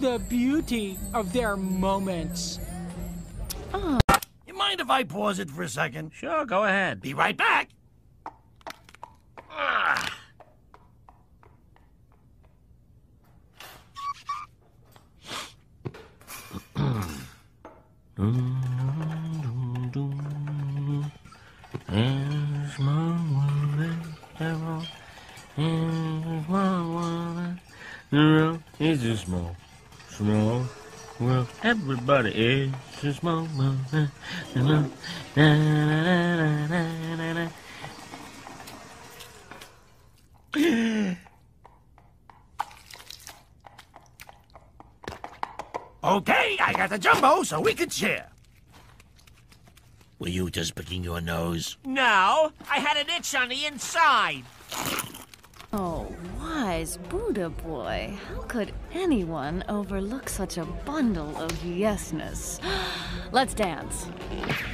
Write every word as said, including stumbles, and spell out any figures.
the beauty of their moments. Oh. You mind if I pause it for a second? Sure, go ahead. Be right back. Ah. It's a small, small world. Everybody is a small world. Okay, I got the jumbo so we could share. Were you just picking your nose? No, I had an itch on the inside. Oh, wise Buddha boy. How could anyone overlook such a bundle of yesness? Let's dance.